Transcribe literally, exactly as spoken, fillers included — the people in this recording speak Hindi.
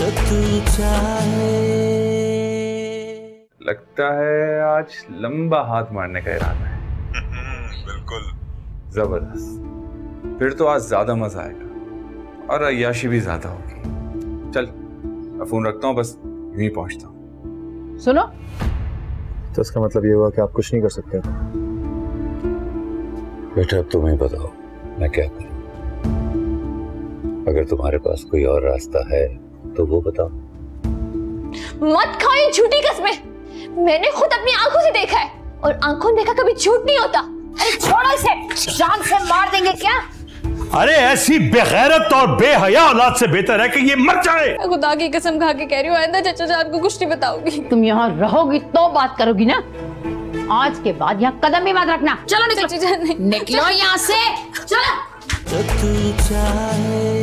तू चाहे। लगता है आज लंबा हाथ मारने का इरादा है। बिल्कुल जबरदस्त। फिर तो आज ज्यादा मजा आएगा और अय्याशी भी ज्यादा होगी। चल मैं फोन रखता हूँ, बस यूं ही पहुंचता हूँ। सुनो, तो इसका मतलब ये हुआ कि आप कुछ नहीं कर सकते? बेटा अब तुम्हें बताओ मैं क्या करूं? अगर तुम्हारे पास कोई और रास्ता है तो वो बताओ। मत खाओ ये झूठी कस्में। मैंने खुद अपनी आंखों से देखा है और आंखों ने देखा कभी झूठ नहीं होता। अरे छोड़ो इसे, जान से मार देंगे क्या? अरे ऐसी बेगैरत और बेहया औलाद से बेहतर है कि ये मर जाए। खुदा की कसम खा के कह रही हूँ, आइंदा चाचा जान को कुछ नहीं बताऊंगी। तुम यहाँ रहोगी तो बात करोगी ना, आज के बाद यहाँ कदम भी मत रखना। चलो निकलो, चाचा जान नहीं। निकलो यहाँ से, चलो। तू चाहे